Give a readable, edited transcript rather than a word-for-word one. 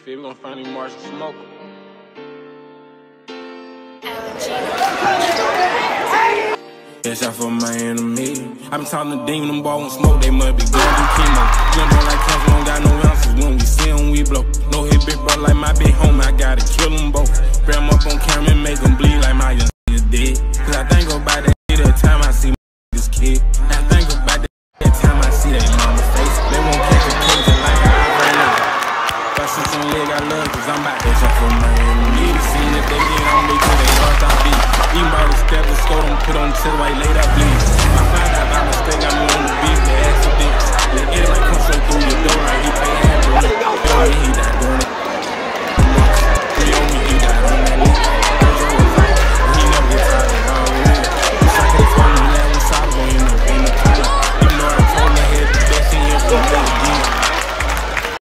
feel me? Gonna find these Marshall smoke. Headshot for my enemy. I been talking to Demon, them boys won't smoke, they must be going through chemo. Jump on like Trump, we don't got no ounces. When we see them, we blow. No hit big bro like my big homie, I gotta kill them both. Grab them up on camera and make them bleed like my young is dead. Cause I think about that shit every time I see this kid. I think about that every time I see that mama's face. They won't catch a case like I right now. If I shoot some leg, I love cause I'm about headshot for my enemy. Seeing if they get on me till they heart I beat. Even by the stethoscope, I'm put on the chest while he laid out bleed. I find out by mistake, I'm on the beat, the accident. The air like come straight through your door like he pay half. He not doing it.